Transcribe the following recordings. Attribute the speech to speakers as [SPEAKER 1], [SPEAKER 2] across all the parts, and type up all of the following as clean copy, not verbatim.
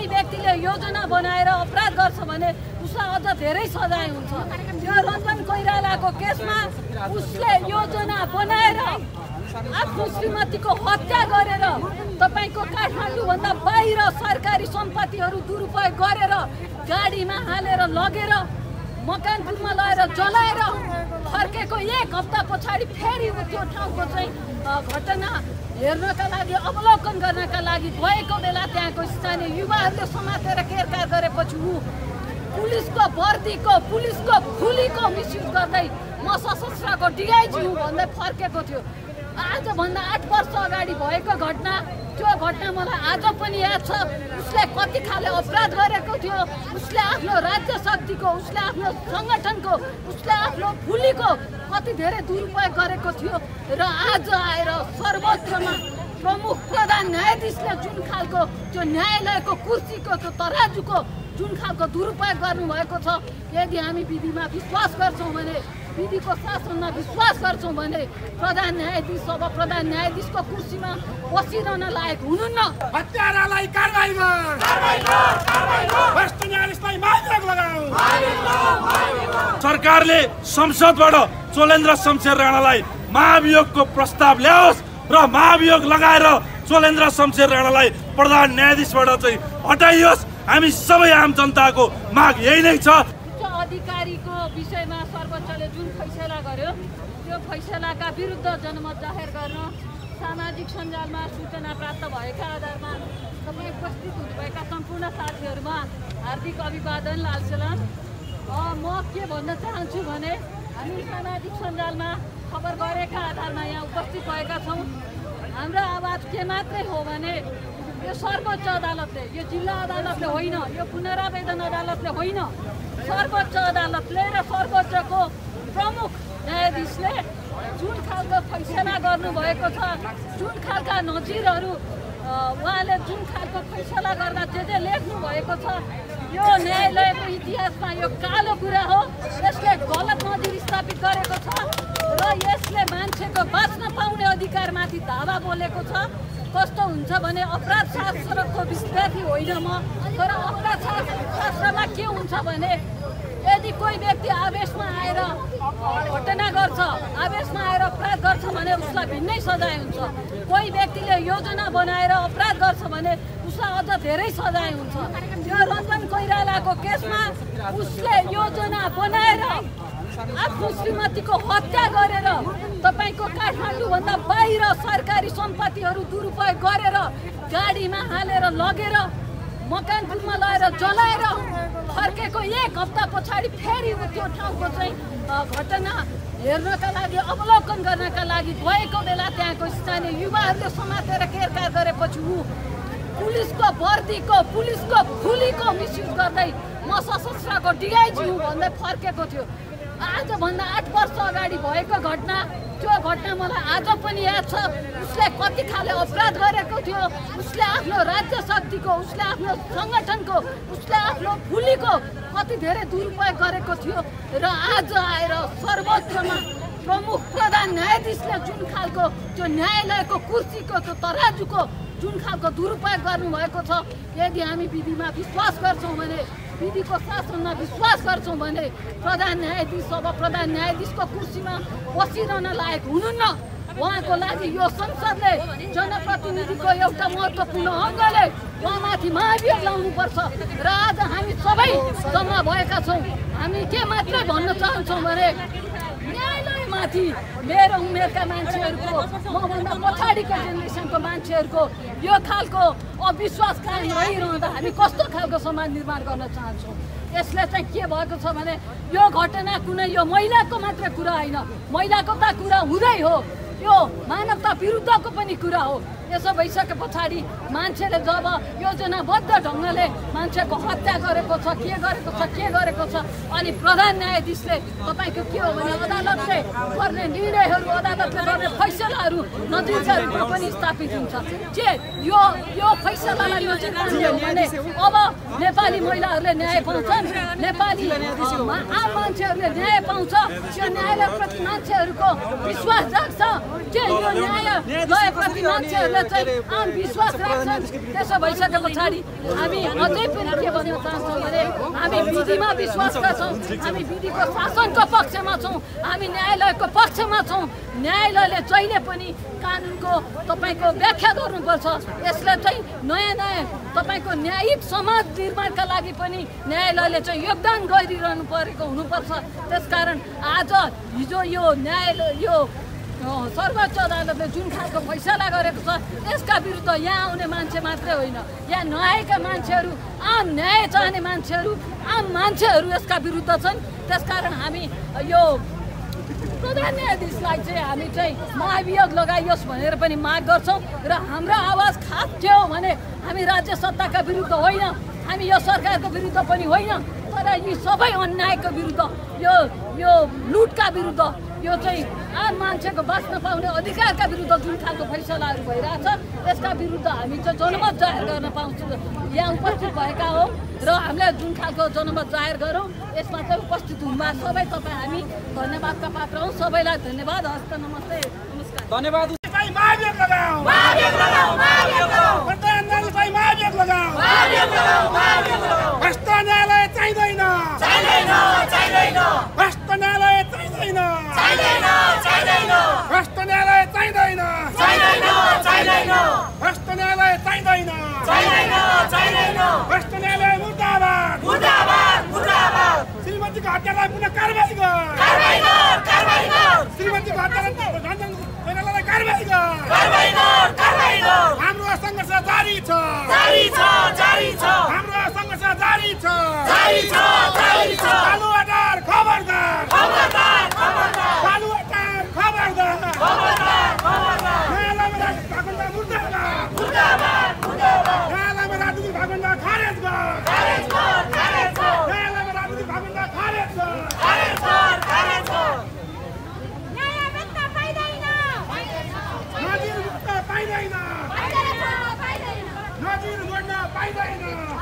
[SPEAKER 1] कोही व्यक्तिले योजना बनाएर अपराध गर्छ भने उसलाई अझ धेरै सजाय हुन्छ। यो रञ्जन कोइरालाको केसमा उसले योजना बनाएर आफ्नो श्रीमतीको हत्या गरेर तपाईको काठमाडौँभन्दा बाहिर सरकारी सम्पत्तिहरू दुरुपयोग गरेर गाडीमा हालेर लगेर मकनपुरमा लगेर जलाएर फर्केको 1 हप्ता पछाडि फेरि त्यो ठाउँको चाहिँ घटना हेर्नका लागि अवलोकन गर्नका लागि गएको बेला त्यहाँको स्थानीय युवाहरूले समातेर केरकार गरेपछि ऊ पुलिसको वर्दीको पुलिसको फुलीको मिसयुज गर्दै म सशस्त्रको डिआइजी हुँ भन्दै फर्केको थियो। आजभन्दा 8 वर्ष अगाडि भएको घटना, त्यो घटना मलाई आज पनि याद छ। उसले कति खाले अपराध गरेको थियो, उसले आफ्नो राज्य शक्तिको, उसले आफ्नो सङ्गठनको, उसले आफ्नो फुलीको कति धेरै दुरुपयोग गरेको थियो। र आज आएर सर्वोच्चमा प्रमुख प्रधान न्यायाधीशले जुन खालको त्यो न्यायालयको कुर्सीको त्यो तराजुको जुन खालको दुरुपयोग गर्नुभएको छ, यदि हामी विधिमा विश्वास गर्छौँ भने, विधिको शासनमा विश्वास गर्छौँ भने प्रधान न्यायाधीश अब प्रधान न्यायाधीशको कुर्सीमा बसिरहन लायक हुनुहुन्न।
[SPEAKER 2] हत्यारालाई कारबाही गर, भ्रष्ट न्यायाधीशलाई माइक लगाऊ। सरकारले संसदबाट चोलेन्द्र शमशेर राणालाई महाभियोगको प्रस्ताव ल्याओस् र महाभियोग लगाएर चोलेन्द्र शमशेर राणालाई प्रधान न्यायाधीशबाट चाहिँ हटाइयोस्। हामी सबै आम जनताको माग यही नै छ।
[SPEAKER 1] अधिकारीको विषयमा सर्वोच्चले जुन फैसला गर्यो त्यो फैसलाका विरुद्ध जनमत जाहेर गर्न सामाजिक सञ्जालमा सूचना प्राप्त भएका आधारमा तपाईँ उपस्थित हुनुभएका सम्पूर्ण साथीहरूमा हार्दिक अभिवादन, लाल सलाम। म के भन्न चाहन्छु भने हामी सामाजिक सञ्जालमा खबर गरेका आधारमा यहाँ उपस्थित भएका छौँ। हाम्रो आवाज के मात्रै हो भने यो सर्वोच्च अदालतले, यो जिल्ला अदालतले होइन, यो पुनरावेदन अदालतले होइन, सर्वोच्च अदालतले र सर्वोच्चको प्रमुख न्यायाधीशले जुन खालको फैसला गर्नुभएको छ, जुन खालका नजिरहरू उहाँले जुन खालको फैसला गर्दा जे लेख्नु भएको छ, यो न्यायालयको इतिहासमा यो कालो कुरा हो। यसले गलत नजिर स्थापित गरेको छ र यसले मान्छेको बाँच्न पाउने अधिकारमाथि धावा बोलेको छ। कस्तो हुन्छ भने अपराध शास्त्रको विद्यार्थी होइन म, तर अपराध शास्त्रमा के हुन्छ भने यदि कोही व्यक्ति आवेशमा आएर घटना गर्छ, आवेशमा आएर अपराध गर्छ भने उसलाई भिन्नै सजाय हुन्छ। कोही व्यक्तिले योजना बनाएर अपराध गर्छ भने उसलाई अझ धेरै सजाय हुन्छ। यो रञ्जन कोइरालाको केसमा उसले योजना बनाएर आफ्नो श्रीमतीको हत्या गरेर तपाईको काठमाडौँभन्दा बाहिर सरकारी सम्पत्तिहरू दुरुपयोग गरेर गाडीमा हालेर लगेर मकनपुरमा लगेर जलाएर फर्केको 1 हप्ता पछाडि फेरि त्यो ठाउँको चाहिँ घटना हेर्नका लागि अवलोकन गर्नका लागि गएको बेला त्यहाँको स्थानीय युवाहरूले समातेर केरकार गरेपछि ऊ पुलिसको वर्दीको पुलिसको फुलीको मिसयुज गर्दै म सशस्त्रको डिआइजी हुँ भन्दै फर्केको थियो। आजभन्दा 8 वर्ष अगाडि भएको घटना, त्यो घटना मलाई आज पनि याद छ। उसले कति खाले अपराध गरेको थियो, उसले आफ्नो राज्य शक्तिको, उसले आफ्नो सङ्गठनको, उसले आफ्नो फुलीको कति धेरै दुरुपयोग गरेको थियो। र आज आएर सर्वोच्चमा प्रमुख प्रधान न्यायाधीशले जुन खालको त्यो न्यायालयको कुर्सीको त्यो तराजुको जुन खालको दुरुपयोग गर्नुभएको छ, यदि हामी विधिमा विश्वास गर्छौँ भने, विधिको शासनमा विश्वास गर्छौँ भने प्रधान न्यायाधीश अब प्रधान न्यायाधीशको कुर्सीमा बसिरहन लायक हुनुहुन्न। उहाँको लागि यो संसदले, जनप्रतिनिधिको एउटा महत्त्वपूर्ण अङ्गले उहाँमाथि महाभियोग लाउनुपर्छ। र आज हामी सबै जम्मा भएका छौँ। हामी के मात्रै भन्न चाहन्छौँ भने न्यायालयमाथि मेरो उमेरका मान्छेहरूको, मभन्दा पछाडिको जेनेरेसनको मान्छेहरूको यो खालको अविश्वास कायम रहिरहँदा हामी कस्तो खालको समाज निर्माण गर्न चाहन्छौँ। यसले चाहिँ के भएको छ भने यो घटना कुनै यो महिलाको मात्रै कुरा होइन, महिलाको त कुरा हुँदै हो, यो मानवता विरुद्धको पनि कुरा हो। यसो भइसके पछाडि मान्छेले जब योजनाबद्ध ढङ्गले मान्छेको हत्या गरेको छ, के गरेको छ, अनि प्रधान न्यायाधीशले तपाईँको के हो भने अदालतले गर्ने निर्णयहरू, अदालतले गर्ने फैसलाहरू नजिरको पनि स्थापित हुन्छ। जे यो फैसलालाई नजिर मान्यो भने अब नेपाली महिलाहरूले न्याय पाउँछन्, नेपाली आम मान्छेहरूले न्याय पाउँछ। यो न्यायालयप्रति मान्छेहरूको विश्वास जाग्छ। जे यो न्यायालयप्रति मान्छेहरूले मान्छेहरूले चाहिँ आम विश्वास राख्छन्। त्यसो भइसके पछाडि हामी अझै पनि के भन्न चाहन्छौँ भने हामी विधिमा विश्वास गर्छौँ, हामी विधिको शासनको पक्षमा छौँ, हामी न्यायालयको पक्षमा छौँ। न्यायालयले जहिले पनि कानुनको तपाईँको व्याख्या गर्नुपर्छ। यसले चाहिँ नयाँ तपाईँको न्यायिक समाज निर्माणका लागि पनि न्यायालयले चाहिँ योगदान गरिरहनु परेको हुनुपर्छ। त्यसकारण आज हिजो यो न्यायालय यो सर्वोच्च अदालतले जुन खालको फैसला गरेको छ यसका विरुद्ध यहाँ आउने मान्छे मात्रै होइन, यहाँ नआएका मान्छेहरू, आम न्याय चाहने मान्छेहरू, आम मान्छेहरू यसका विरुद्ध छन्। त्यसकारण हामी यो प्रधान न्यायाधीशलाई चाहिँ हामी चाहिँ महाभियोग लगाइयोस् भनेर पनि माग गर्छौँ। र हाम्रो आवाज खास के हो भने हामी राज्य सत्ताका विरुद्ध होइन, हामी यो सरकारको विरुद्ध पनि होइन, तर यी सबै अन्यायको विरुद्ध, यो लुटका विरुद्ध, यो चाहिँ आम मान्छेको बाँच्न पाउने अधिकारका विरुद्ध जुन खालको फैसलाहरू भइरहेछ यसका विरुद्ध हामी चाहिँ जनमत जाहेर गर्न पाउँछौँ। यहाँ उपस्थित भएका हौँ र हामीले जुन खालको जनमत जाहेर गरौँ यसमा चाहिँ उपस्थित हुनुभएको सबै तपाईँ हामी धन्यवादका पात्र हौँ। सबैलाई धन्यवाद। हस्त नमस्ते, नमस्कार, धन्यवाद।
[SPEAKER 2] महाभियोग लगाऊ, महाभियोग लगाऊ, महाभियोग लगाऊ, प्रधान न्यायाधीशलाई महाभियोग लगाऊ, महाभियोग लगाऊ, महाभियोग लगाऊ। भ्रष्ट न्यायालय चाहिँदैन, चाहिँदैन, चाहिँदैन। भ्रष्ट न्यायालय चाहिँदैन, चाहिँदैन, चाहिँदैन। भ्रष्ट न्यायालय चाहिँदैन, चाहिँदैन, चाहिँदैन। भ्रष्ट न्यायालय चाहिँदैन, चाहिँदैन, चाहिँदैन। भ्रष्ट न्यायालय मुर्दाबाद, मुर्दाबाद, मुर्दाबाद। श्रीमतीको हत्यालाई पुनः कारबाही गर, कारबाही गर, कारबाही गर। श्रीमतीको हत्यालाई कारबाही गर, कारबाही गर, कारबाही गर। हाम्रो सङ्घर्ष जारी छ, जारी छ, जारी छ। हाम्रो सङ्घर्ष जारी छ, जारी छ, जारी छ। बालुवाटार खबरदार, खबरदार, खबरदार। बालुवाटार खबरदार, खबरदार, खबरदार। न्यायालयमा राजनीतिक भागण्डा मुर्दाबाद, मुर्दाबाद, मुर्दाबाद। न्यायालयमा राजनीतिक भागण्डा खारेज गर, खारेज गर, खारेज गर। न्यायालयमा राजनीतिक भागण्डा खारेज गर, खारेज गर, खारेज गर। पाइँदैन, नजिर जोड्न पाइँदैन,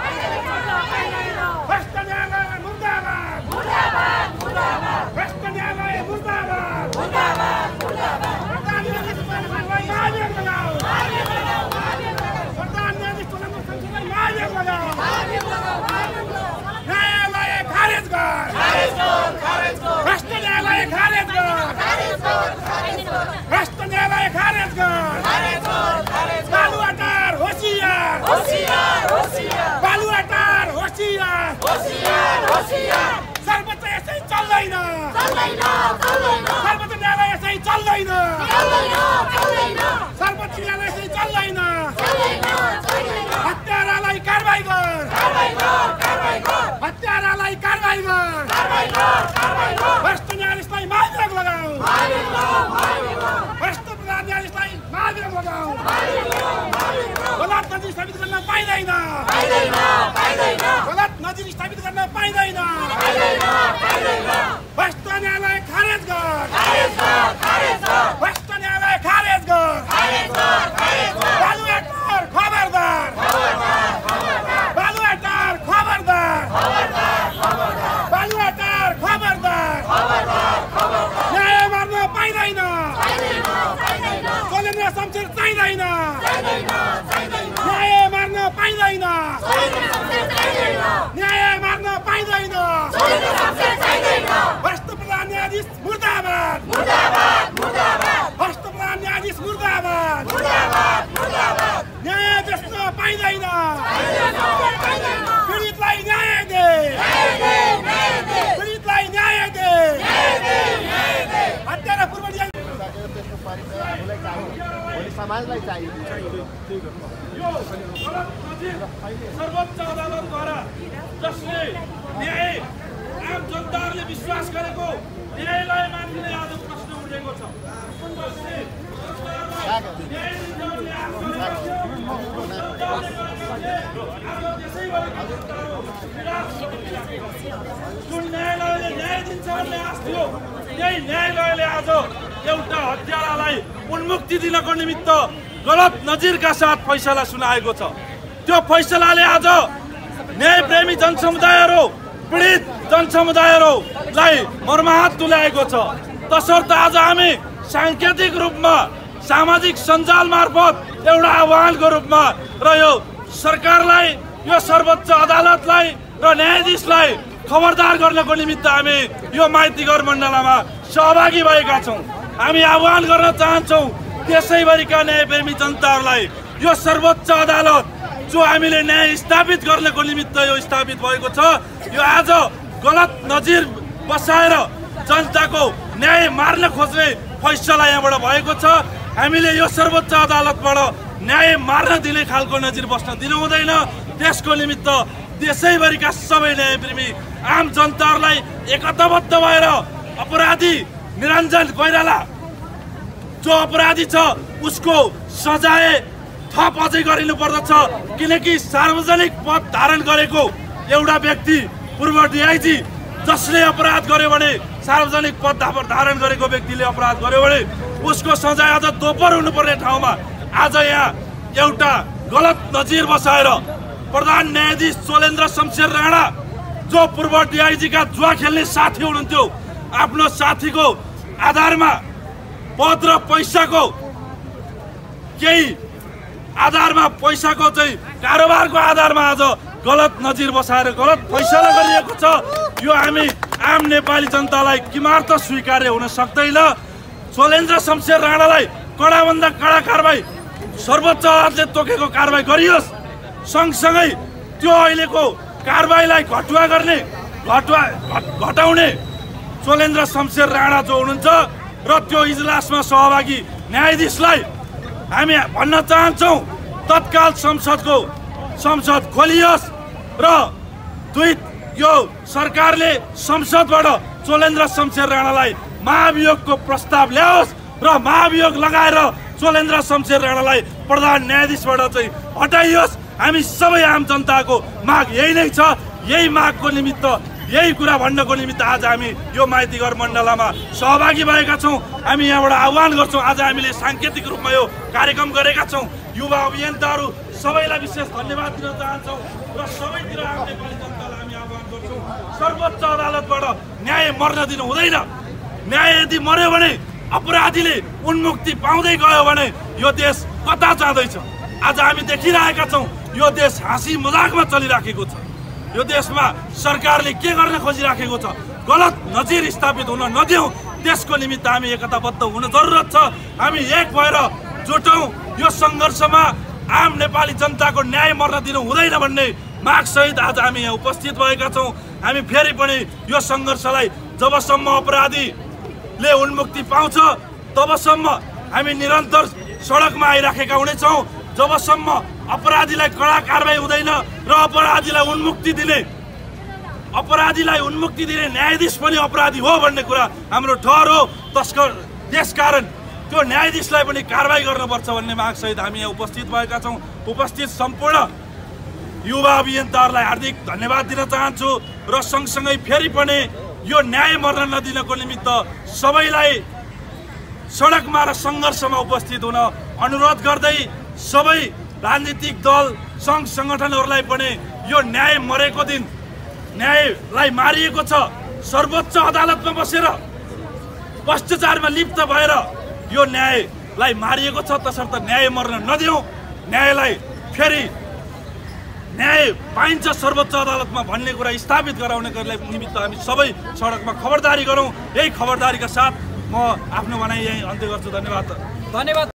[SPEAKER 2] भ्रष्ट न्यायालय मुर्दाबाद, मुर्दाबाद, मुर्दाबाद। भ्रष्ट न्यायालय मुर्दाबाद, मुर्दाबाद, मुर्दाबाद। प्रधान न्यायाधीशलाई महाभियोग लगाऊ, महाभियोग लगाऊ, महाभियोग लगाऊ। प्रधान न्यायाधीश शमशेरलाई महाभियोग लगाऊ, महाभियोग लगाऊ, महाभियोग लगाऊ। न्यायालय खारेज गर, खारेज गर, खारेज गर। भ्रष्ट न्यायालय खारेज गर, खारेज गर, खारेज गर। भ्रष्ट न्यायालय खारेज गर, खारेज गर, खारेज गर। बालुवाटार होशियार, होशियार, होशियार। बालुवाटार होशियार, होशियार, होशियार। सर्वोच्च यसै चल्दैन, चल्दैन, चल्दैन। सर्वोच्च न्यायालय यसै चल्दैन, चल्दैन, चल्दैन। सर्वोच्च न्यायालय यसै चल्दैन, चल्दैन, चल्दैन। हत्यारालाई कारबाही गर, कारबाही गर, कारबाही गर। हत्यारालाई कारबाही गर, कारबाही गर, कारबाही गर। भ्रष्ट न्यायाधीशलाई महाभियोग लगाऊ, महाभियोग लगाऊ, महाभियोग लगाऊ। भ्रष्ट प्रधान न्यायाधीशलाई महाभियोग लगाऊ, महाभियोग लगाऊ, महाभियोग लगाऊ। गलत नजिर स्थापित गर्न पाइँदैन, पाइँदैन, पाइँदैन। गलत नजिर स्थापित गर्न पाइँदैन, पाइँदैन, पाइँदैन। भ्रष्ट न्यायालय खारेज गर, खारेज गर, खारेज गर। भ्रष्ट न्यायालय खारेज गर, खारेज गर, खारेज गर। बालुवाटार खबरदार, खबरदार, खबरदार। बालुवाटार खबरदार, खबरदार, खबरदार। बालुवाटार खबरदार, खबरदार, खबरदार। न्याय मार्न पाइँदैन, पाइँदैन, पाइँदैन। चलेन्द्र शमशेर चाहिँदैन, चाहिँदैन, चाहिँदैन। न्याय मार्न पाइँदैन, चलेन्द्र शमशेर चाहिँदैन। न्याय मार्न पाइँदैन, चलेन्द्र शमशेर चाहिँदैन। भ्रष्ट प्रधान न्यायाधीश मुर्दाबाद, मुर्दाबाद, मुर्दाबाद। भ्रष्ट प्रधान न्यायाधीश मुर्दाबाद, मुर्दाबाद, मुर्दाबाद। न्याय बेच्न पाइँदैन, पीडितलाई न्याय दे, पीडितलाई न्याय दे। हत्यारा पूर्व
[SPEAKER 3] समाजलाई चाहियो।
[SPEAKER 2] सर्वोच्च अदालतद्वारा जसले न्याय आम जनताहरूले विश्वास गरेको न्यायालयमाथि नै आज प्रश्न उठेको छ। जुन न्यायालयले न्याय दिन्छ भन्ने आश थियो त्यही न्यायालयले आज एउटा हत्यारालाई उन्मुक्ति दिनको निमित्त गलत नजिरका साथ फैसला सुनाएको छ। त्यो फैसलाले आज न्यायप्रेमी जनसमुदायहरू, पीडित जनसमुदायहरूलाई मर्माहत तुल्याएको छ। तसर्थ आज हामी सांकेतिक रूपमा सामाजिक सञ्जाल मार्फत एउटा आह्वानको रूपमा र यो सरकारलाई, यो सर्वोच्च अदालतलाई र न्यायाधीशलाई खबरदार गर्नको निमित्त हामी यो माइतीघर मण्डलामा सहभागी भएका छौँ। हामी आह्वान गर्न चाहन्छौँ त्यसैभरिका न्यायप्रेमी जनताहरूलाई, यो सर्वोच्च अदालत जो हामीले न्याय स्थापित गर्नको निमित्त यो स्थापित भएको छ, यो आज गलत नजिर बसाएर जनताको न्याय मार्न खोज्ने फैसला यहाँबाट भएको छ। हामीले यो सर्वोच्च अदालतबाट न्याय मार्न दिने खालको नजिर बस्न दिनु हुँदैन। त्यसको निमित्त देशैभरिका सबै न्यायप्रेमी आम जनताहरूलाई एकताबद्ध भएर अपराधी निरञ्जन कोइराला जो अपराधी छ उसको सजाय थप अझै गरिनु पर्दछ, किनकि सार्वजनिक पद धारण गरेको एउटा व्यक्ति पूर्व डिआइजी जसले अपराध गर्यो भने, सार्वजनिक पद धारण गरेको व्यक्तिले अपराध गर्यो भने उसको सजाय अझ दोब्बर हुनुपर्ने ठाउँमा आज यहाँ एउटा गलत नजिर बसाएर प्रधान न्यायाधीश चोलेन्द्र शमशेर राणा जो पूर्व डिआइजीका जुवा खेल्ने साथी हुनुहुन्थ्यो, आफ्नो साथीको आधारमा पद र पैसाको केही आधारमा पैसाको चाहिँ कारोबारको आधारमा आज गलत नजिर बसाएर गलत फैसला गरिएको छ। यो हामी आम नेपाली जनतालाई किमार्थ स्वीकार्य हुन सक्दैन। चोलेन्द्र शमशेर राणालाई कडाभन्दा कडा कारबाही सर्वोच्च अदालतले तोकेको कारबाही गरियोस्। सँगसँगै त्यो अहिलेको कारबाहीलाई घटाउने चोलेन्द्र शमशेर राणा जो हुनुहुन्छ र त्यो इजलासमा सहभागी न्यायाधीशलाई हामी भन्न चाहन्छौँ तत्काल संसद खोलियोस् र यो सरकारले संसदबाट चोलेन्द्र शमशेर राणालाई महाभियोगको प्रस्ताव ल्याओस् र महाभियोग लगाएर चोलेन्द्र शमशेर राणालाई प्रधान न्यायाधीशबाट चाहिँ हटाइयोस्। हामी सबै आम जनताको माग यही नै छ। यही मागको निमित्त, यही कुरा भन्नको निमित्त आज हामी यो माइतीघर मण्डलामा सहभागी भएका छौँ। हामी यहाँबाट आह्वान गर्छौँ। आज हामीले साङ्केतिक रूपमा यो कार्यक्रम गरेका छौँ। युवा अभियन्ताहरू सबैलाई विशेष धन्यवाद दिन चाहन्छौँ र सबैतिर आम नेपाली जनतालाई हामी आह्वान गर्छौँ, सर्वोच्च अदालतबाट न्याय मर्न दिनु हुँदैन। न्याय यदि मर्यो भने, अपराधीले उन्मुक्ति पाउँदै गयो भने यो देश कता जाँदैछ? आज हामी देखिरहेका छौँ यो देश हाँसी मजाकमा चलिराखेको छ। यो देशमा सरकारले के गर्न खोजिराखेको छ? गलत नजिर स्थापित हुन नदिउँ, त्यसको निमित्त हामी एकताबद्ध हुन जरुरत छ। हामी एक भएर जुटौँ। यो सङ्घर्षमा आम नेपाली जनताको न्याय मर्न दिनु हुँदैन भन्ने मागसहित आज हामी यहाँ उपस्थित भएका छौँ। हामी फेरि पनि यो सङ्घर्षलाई जबसम्म अपराधीले उन्मुक्ति पाउँछ तबसम्म हामी निरन्तर सडकमा आइराखेका हुनेछौँ। जबसम्म अपराधीलाई कडा कारबाही हुँदैन र अपराधीलाई उन्मुक्ति दिने न्यायाधीश पनि अपराधी हो भन्ने कुरा हाम्रो ठहर हो। त्यसकारण त्यो न्यायाधीशलाई पनि कारबाही गर्नुपर्छ भन्ने मागसहित हामी यहाँ उपस्थित भएका छौँ। उपस्थित सम्पूर्ण युवा अभियन्ताहरूलाई हार्दिक धन्यवाद दिन चाहन्छु र सँगसँगै फेरि पनि यो न्याय मर्न नदिनको निमित्त सबैलाई सडकमा र सङ्घर्षमा उपस्थित हुन अनुरोध गर्दै सबै राजनीतिक दल सङ्घ सङ्गठनहरूलाई पनि यो न्याय मरेको दिन, न्यायलाई मारिएको छ, सर्वोच्च अदालतमा बसेर भ्रष्टाचारमा लिप्त भएर यो न्यायलाई मारिएको छ, तसर्थ न्याय मर्न नदिउँ। न्यायलाई फेरि न्याय पाइन्छ सर्वोच्च अदालतमा भन्ने कुरा स्थापित गराउने निमित्त हामी सबै सडकमा खबरदारी गरौँ। यही खबरदारीका साथ म आफ्नो भनाइ यही अन्त्य गर्छु। धन्यवाद।